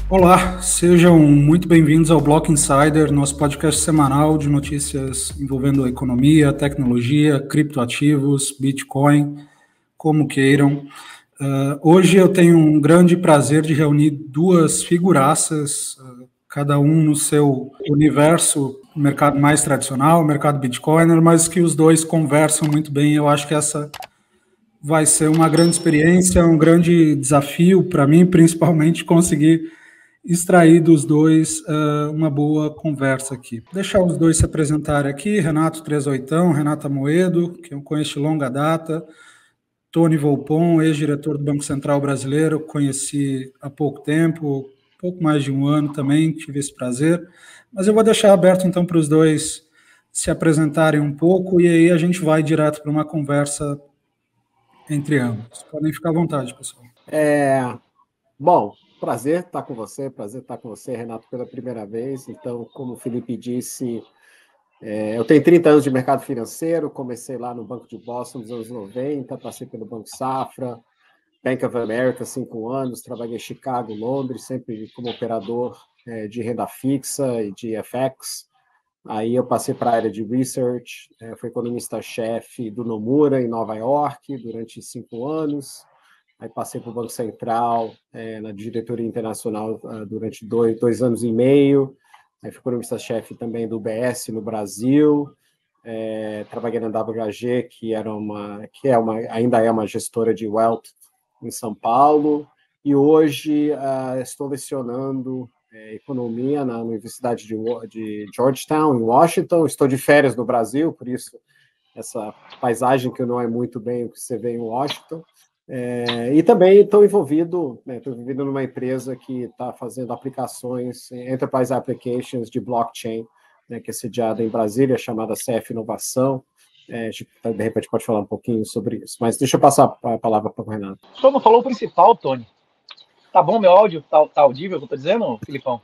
Olá, sejam muito bem-vindos ao Block Insider, nosso podcast semanal de notícias envolvendo economia, tecnologia, criptoativos, Bitcoin, como queiram. Hoje eu tenho um grande prazer de reunir duas figuraças, cada um no seu universo, mercado mais tradicional, mercado Bitcoiner, mas que os dois conversam muito bem. Eu acho que essa vai ser uma grande experiência, um grande desafio para mim, principalmente conseguir extrair dos dois uma boa conversa aqui. Deixar os dois se apresentarem aqui, Renato Trezoitão, Renata Moedo, que eu conheço de longa data, Tony Volpon, ex-diretor do Banco Central Brasileiro, conheci há pouco tempo, pouco mais de um ano também, tive esse prazer, mas eu vou deixar aberto então para os dois se apresentarem um pouco e aí a gente vai direto para uma conversa entre ambos. Podem ficar à vontade, pessoal. Bom, prazer estar com você, Renato, pela primeira vez. Então, como o Felipe disse, eu tenho 30 anos de mercado financeiro, comecei lá no Banco de Boston nos anos 90, passei pelo Banco Safra, Bank of America, 5 anos, trabalhei em Chicago, Londres, sempre como operador de renda fixa e de FX. Aí eu passei para a área de research, fui economista-chefe do Nomura em Nova York durante 5 anos. Aí passei para o Banco Central, na diretoria internacional durante dois anos e meio. Aí fui economista-chefe também do UBS no Brasil. Trabalhei na WHG, ainda é uma gestora de wealth em São Paulo. E hoje estou lecionando economia na Universidade de Georgetown, em Washington. Estou de férias no Brasil, por isso essa paisagem que não é muito bem o que você vê em Washington. E também estou envolvido numa empresa que está fazendo aplicações, Enterprise Applications de blockchain, que é sediada em Brasília, chamada CF Inovação. De repente pode falar um pouquinho sobre isso, mas deixa eu passar a palavra para o Renato. Só não falou o principal, Tony. Tá bom meu áudio? Tá audível o que eu tô dizendo, Filipão?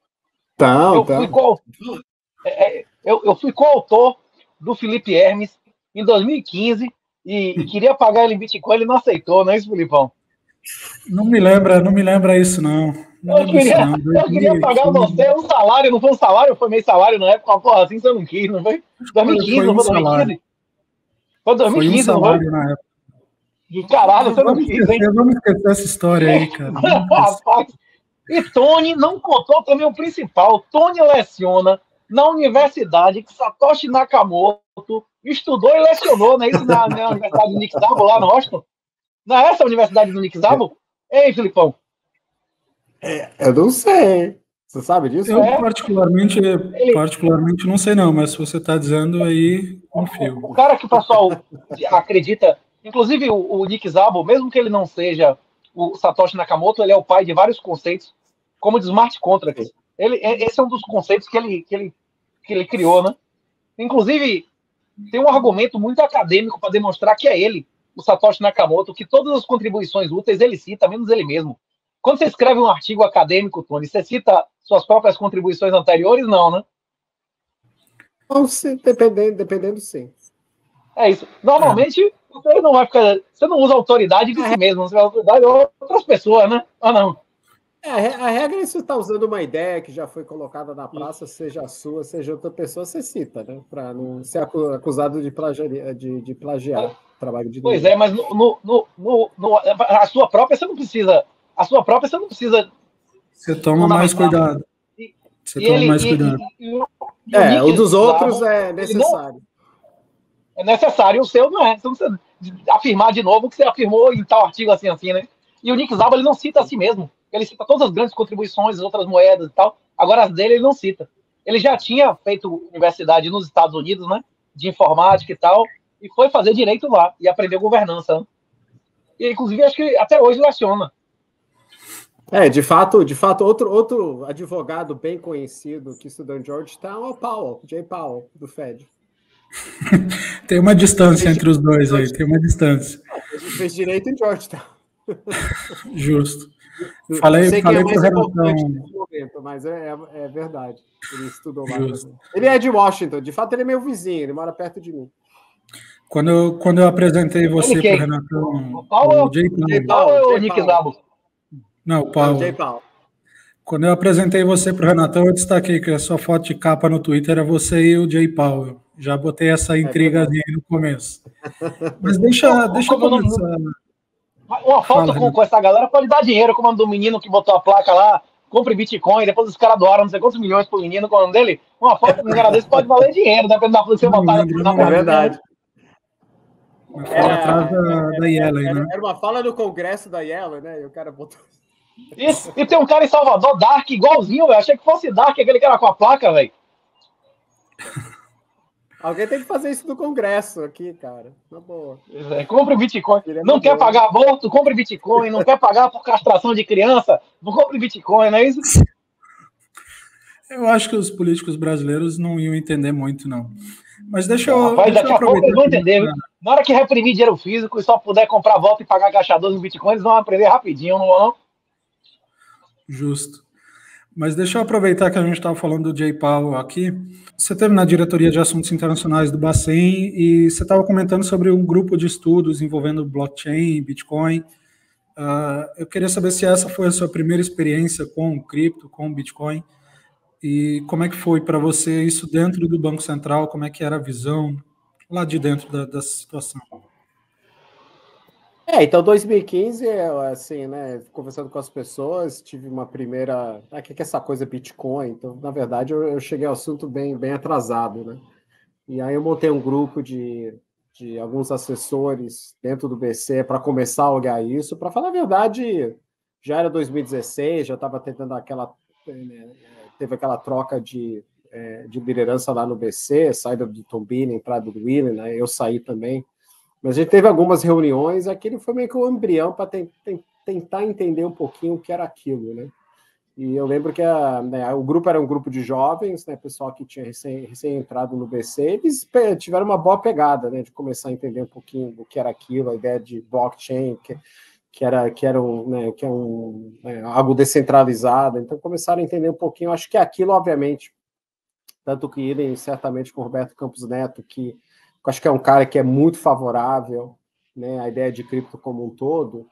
Eu fui coautor do Felipe Hermes em 2015 e queria pagar ele em Bitcoin, ele não aceitou, não é isso, Filipão? Não me lembra isso, não. Eu queria pagar você um salário, não foi um salário, foi meio salário na época, uma porra assim, você não quis, não foi? 2015, não foi 2015? Foi 2015, não foi? Foi um salário na época. E caralho, você não quis, hein? Vamos esquecer essa história aí, cara. Rapaz, e Tony não contou também o principal. Tony leciona na universidade que Satoshi Nakamoto estudou e lecionou, não é isso? Na Universidade do Nick Szabo, lá no Washington? Não é essa a Universidade do Nick Szabo? Ei, Filipão. Eu não sei. Você sabe disso? Eu particularmente não sei não, mas se você está dizendo aí, confio. O cara que o pessoal acredita, inclusive o Nick Szabo, mesmo que ele não seja o Satoshi Nakamoto, ele é o pai de vários conceitos, como de smart contracts. Esse é um dos conceitos que ele criou, né? Inclusive, tem um argumento muito acadêmico para demonstrar que é ele, o Satoshi Nakamoto, que todas as contribuições úteis ele cita, menos ele mesmo. Quando você escreve um artigo acadêmico, Tony, você cita suas próprias contribuições anteriores? Não, né? Não, dependendo sim. É isso. Normalmente, você não vai ficar. Você não usa autoridade de si mesmo, você usa autoridade de outras pessoas, né? Ah, não. A regra é se você está usando uma ideia que já foi colocada na praça, seja sua, seja outra pessoa, você cita, né? Para não ser acusado de plagiar o trabalho de ninguém. Pois é, mas a sua própria você não precisa. A sua própria você não precisa. Você toma mais cuidado. O dos outros é necessário. É necessário, o seu não é. Você não precisa afirmar de novo o que você afirmou em tal artigo assim, né? E o Nick Szabo, ele não cita a si mesmo. Ele cita todas as grandes contribuições, as outras moedas e tal. Agora, as dele, ele não cita. Ele já tinha feito universidade nos Estados Unidos, né? De informática e tal. E foi fazer direito lá. E aprendeu governança. Né? E, inclusive, acho que até hoje leciona. De fato, outro advogado bem conhecido que estudou em Georgetown é o Jay Powell, do Fed. Tem uma distância entre os dois aí, tem uma distância. Ele fez direito em Georgetown. Justo. Falei para o Renatão. Mas é verdade. Ele estudou lá. Ele é de Washington. De fato, ele é meu vizinho. Ele mora perto de mim. Quando eu apresentei você para o Renatão... O Jay Powell ou o Nick Szabo? Não, o Paulo. Jay Powell. Quando eu apresentei você para o Renatão, eu destaquei que a sua foto de capa no Twitter era você e o Jay Powell. Já botei essa intriga aí no começo. Mas deixa eu começar. Uma foto com essa galera pode dar dinheiro, como o nome do menino que botou a placa lá, compre Bitcoin, depois os caras doaram não sei quantos milhões pro menino, com o nome dele. Uma foto com um cara desse pode valer dinheiro, dependendo da você botar na verdade. Uma fala atrás da Yellen, né? Era uma fala do Congresso da Yellen, né? E o cara botou. Isso. E tem um cara em Salvador, Dark, igualzinho, velho. Achei que fosse Dark, aquele cara com a placa, velho. Alguém tem que fazer isso no Congresso aqui, cara. Na boa. Compre Bitcoin. Não quer pagar aborto, compre Bitcoin. Não quer pagar por castração de criança, não compre Bitcoin, não é isso? Eu acho que os políticos brasileiros não iam entender muito, não. Mas deixa eu daqui a pouco eles vão entender. Na hora que reprimir dinheiro físico e só puder comprar voto e pagar gastadores em Bitcoin, eles vão aprender rapidinho, não vão? Justo. Mas deixa eu aproveitar que a gente estava falando do Jay Powell aqui. Você esteve na diretoria de assuntos internacionais do Bacen e você estava comentando sobre um grupo de estudos envolvendo blockchain, Bitcoin. Eu queria saber se essa foi a sua primeira experiência com cripto, com Bitcoin, e como é que foi para você isso dentro do Banco Central, como é que era a visão lá de dentro da situação? Então 2015, assim, né, conversando com as pessoas, tive uma primeira... O que é essa coisa Bitcoin? Então, na verdade, eu cheguei ao assunto bem atrasado, né? E aí eu montei um grupo de alguns assessores dentro do BC para começar a olhar isso. Para falar a verdade, já era 2016, já estava tentando teve aquela troca de liderança lá no BC, saída do Tom Binen, entrada do William, né? Eu saí também. Mas a gente teve algumas reuniões, aquele foi meio que um embrião para tentar entender um pouquinho o que era aquilo, né? E eu lembro que o grupo era um grupo de jovens, né, pessoal que tinha recém entrado no BC, eles tiveram uma boa pegada, né, de começar a entender um pouquinho o que era aquilo, a ideia de blockchain, que era algo descentralizado. Então começaram a entender um pouquinho. Acho que aquilo, obviamente, tanto que irem certamente com o Roberto Campos Neto, que acho que é um cara que é muito favorável, né, à ideia de cripto como um todo.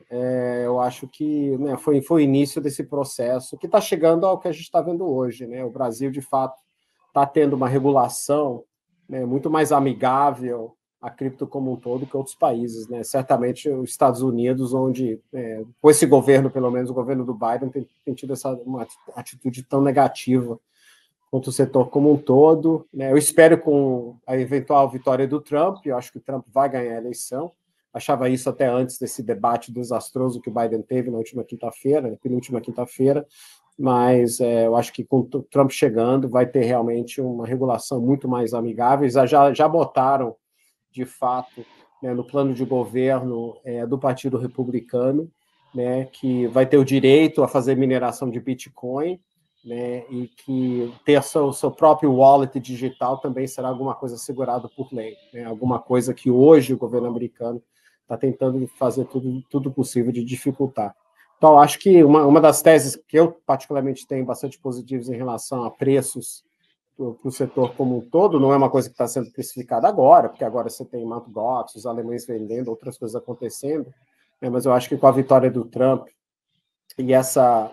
Eu acho que, né, foi o início desse processo que está chegando ao que a gente está vendo hoje, né? O Brasil, de fato, está tendo uma regulação, né, muito mais amigável à cripto como um todo que outros países, né? Certamente os Estados Unidos, onde, com esse governo, pelo menos o governo do Biden, tem tido uma atitude tão negativa quanto o setor como um todo, né? Eu espero com a eventual vitória do Trump, eu acho que o Trump vai ganhar a eleição. Achava isso até antes desse debate desastroso que o Biden teve na última quinta-feira, na penúltima quinta-feira, mas eu acho que com o Trump chegando vai ter realmente uma regulação muito mais amigável. Já botaram, de fato, né, no plano de governo do Partido Republicano, né, que vai ter o direito a fazer mineração de Bitcoin, né, e que ter seu próprio wallet digital também será alguma coisa assegurada por lei, né, alguma coisa que hoje o governo americano está tentando fazer tudo possível de dificultar. Então, acho que uma das teses que eu particularmente tenho bastante positivas em relação a preços para o setor como um todo, não é uma coisa que está sendo precificada agora, porque agora você tem Mt. Gox, os alemães vendendo, outras coisas acontecendo, né, mas eu acho que com a vitória do Trump e essa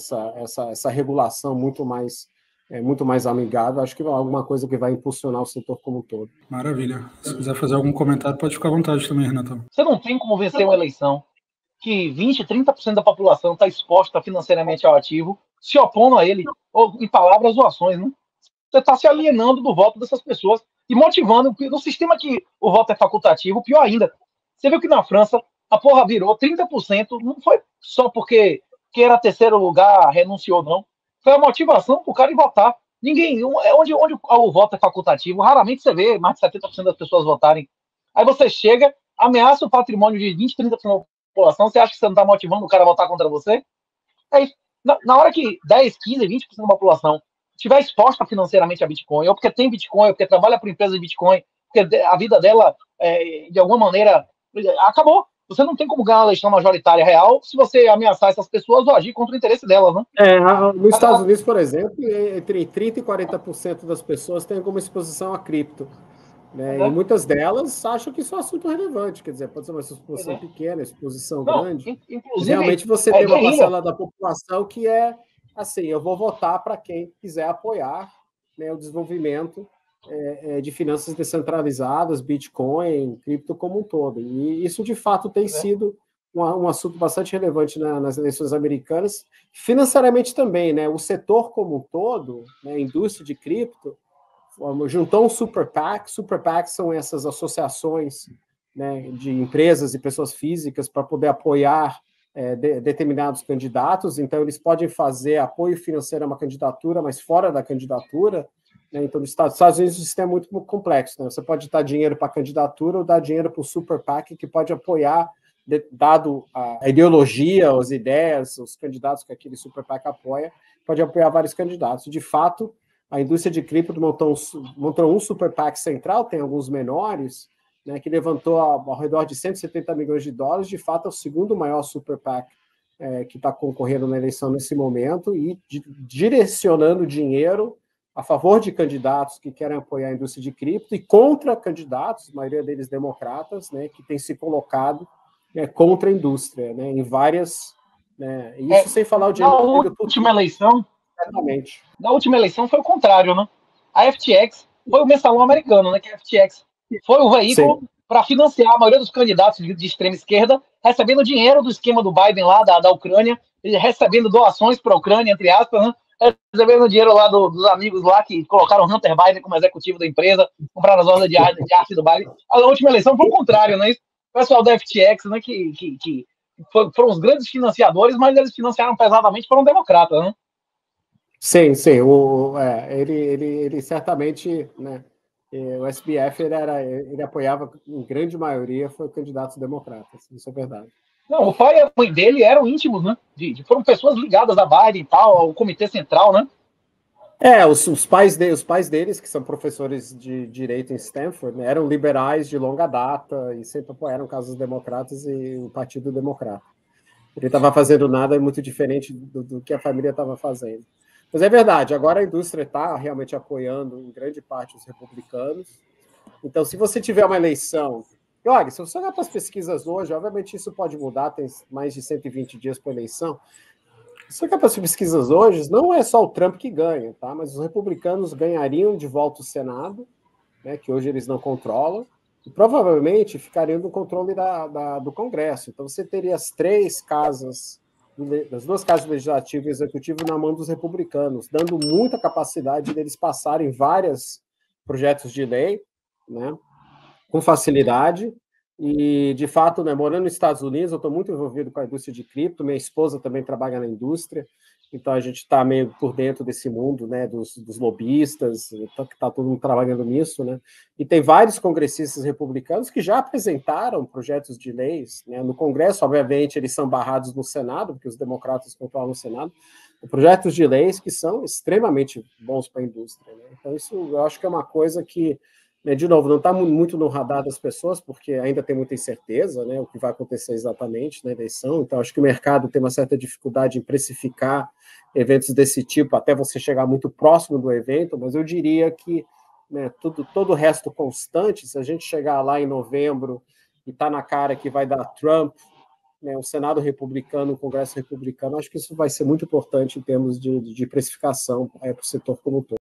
regulação muito mais amigável, acho que é alguma coisa que vai impulsionar o setor como um todo. Maravilha. Se quiser fazer algum comentário, pode ficar à vontade também, Renatão. Você não tem como vencer uma eleição que 20%, 30% da população está exposta financeiramente ao ativo, se opondo a ele, ou em palavras ou ações, né? Você está se alienando do voto dessas pessoas e motivando, no sistema que o voto é facultativo, pior ainda. Você viu que na França a porra virou 30%, não foi só porque quem era terceiro lugar renunciou, não. Foi a motivação para o cara ir votar. Ninguém, onde o voto é facultativo, raramente você vê mais de 70% das pessoas votarem. Aí você chega, ameaça o patrimônio de 20%, 30% da população, você acha que você não está motivando o cara a votar contra você? Na hora que 10%, 15%, 20% da população estiver exposta financeiramente a Bitcoin, ou porque tem Bitcoin, ou porque trabalha para empresa de Bitcoin, porque a vida dela, de alguma maneira, acabou. Você não tem como ganhar uma eleição majoritária real se você ameaçar essas pessoas ou agir contra o interesse delas, né? Nos Estados Unidos, por exemplo, entre 30% e 40% das pessoas têm alguma exposição a cripto. Né? E muitas delas acham que isso é um assunto relevante, quer dizer, pode ser uma exposição pequena, exposição grande. Inclusive, realmente você tem uma parcela da população que é assim, eu vou votar para quem quiser apoiar, né, o desenvolvimento de finanças descentralizadas, Bitcoin, cripto como um todo. E isso, de fato, tem sido um assunto bastante relevante nas eleições americanas, financeiramente também, né? O setor como um todo, né, a indústria de cripto, juntou um Super PAC. Super PAC são essas associações, né, de empresas e pessoas físicas para poder apoiar determinados candidatos. Então, eles podem fazer apoio financeiro a uma candidatura, mas fora da candidatura. Né? Então, nos Estados Unidos, o sistema é muito complexo. Né? Você pode dar dinheiro para a candidatura ou dar dinheiro para o Super PAC, que pode apoiar, dado a ideologia, as ideias, os candidatos que aquele Super PAC apoia, pode apoiar vários candidatos. De fato, a indústria de cripto montou um Super PAC central, tem alguns menores, né, que levantou ao redor de 170 milhões de dólares. De fato, é o segundo maior Super PAC que está concorrendo na eleição nesse momento e direcionando dinheiro a favor de candidatos que querem apoiar a indústria de cripto e contra candidatos, a maioria deles democratas, né, que têm se colocado, né, contra a indústria, né, em várias... Né, isso sem falar o dinheiro... Na última eleição foi o contrário, né? A FTX foi o mensalão americano, né? Que a FTX foi o veículo para financiar a maioria dos candidatos de extrema esquerda, recebendo dinheiro do esquema do Biden lá da Ucrânia, recebendo doações para a Ucrânia, entre aspas, né? Recebendo dinheiro lá dos amigos lá que colocaram Hunter Biden como executivo da empresa, compraram as ordens de arte do Biden. A última eleição foi o contrário, né? O pessoal da FTX, né? Que foram os grandes financiadores, mas eles financiaram pesadamente, foram democratas, né? Sim. Ele certamente, né? O SBF ele apoiava, em grande maioria, foi candidatos democratas. Isso é verdade. Não, o pai e a mãe dele eram íntimos, né? Foram pessoas ligadas a Biden e tal, ao Comitê Central, né? Os pais deles, que são professores de direito em Stanford, né, eram liberais de longa data e sempre apoiaram causas democratas e o Partido Democrata. Ele estava fazendo nada muito diferente do que a família estava fazendo. Mas é verdade, agora a indústria está realmente apoiando, em grande parte, os republicanos. Então, se você tiver uma eleição... E olha, se você olhar para as pesquisas hoje, obviamente isso pode mudar, tem mais de 120 dias para a eleição. Se você olhar para as pesquisas hoje, não é só o Trump que ganha, tá? Mas os republicanos ganhariam de volta o Senado, né, que hoje eles não controlam, e provavelmente ficariam no controle do Congresso. Então, você teria as duas casas legislativa e executiva na mão dos republicanos, dando muita capacidade deles passarem vários projetos de lei, né, com facilidade. E, de fato, né, morando nos Estados Unidos, eu estou muito envolvido com a indústria de cripto, minha esposa também trabalha na indústria, então a gente está meio por dentro desse mundo, né, dos lobistas, está todo mundo trabalhando nisso, né? E tem vários congressistas republicanos que já apresentaram projetos de leis, né? No Congresso, obviamente, eles são barrados no Senado, porque os democratas controlam o Senado, projetos de leis que são extremamente bons para a indústria, né? Então, isso eu acho que é uma coisa que, né, de novo, não está muito no radar das pessoas, porque ainda tem muita incerteza, né, o que vai acontecer exatamente na eleição. Então, acho que o mercado tem uma certa dificuldade em precificar eventos desse tipo, até você chegar muito próximo do evento, mas eu diria que, né, todo o resto constante, se a gente chegar lá em novembro e está na cara que vai dar Trump, né, o Senado republicano, o Congresso republicano, acho que isso vai ser muito importante em termos de precificação para o setor como um todo.